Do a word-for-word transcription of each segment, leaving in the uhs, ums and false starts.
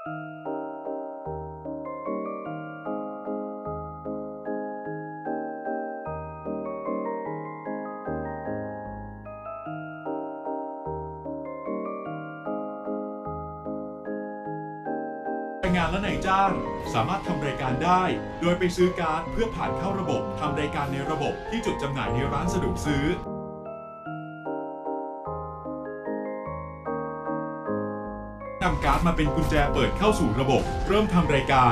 แรงงานและนายจ้างสามารถทำรายการได้โดยไปซื้อการ์ดเพื่อผ่านเข้าระบบทำรายการในระบบที่จุดจำหน่ายในร้านสะดวกซื้อนำการ์ดมาเป็นกุญแจเปิดเข้าสู่ระบบเริ่มทำรายการ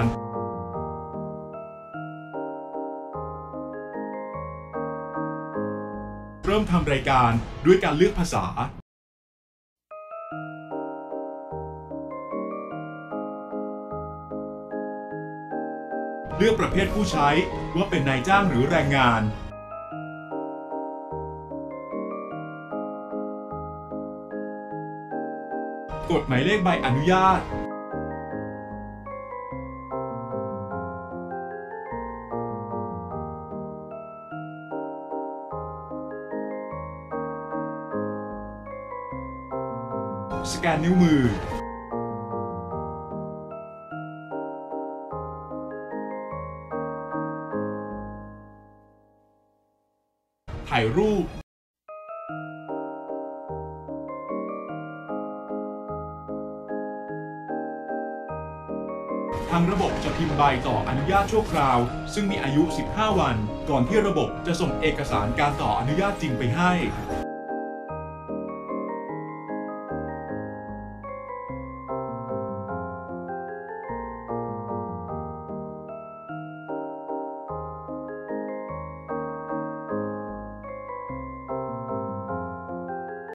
เริ่มทำรายการด้วยการเลือกภาษาเลือกประเภทผู้ใช้ว่าเป็นนายจ้างหรือแรงงานกดหมายเลขใบอนุญาตสแกนนิ้วมือถ่ายรูปทางระบบจะพิมพ์ใบต่ออนุญาตชั่วคราวซึ่งมีอายุสิบห้าวันก่อนที่ระบบจะส่งเอกสารการต่ออนุญาตจริงไปให้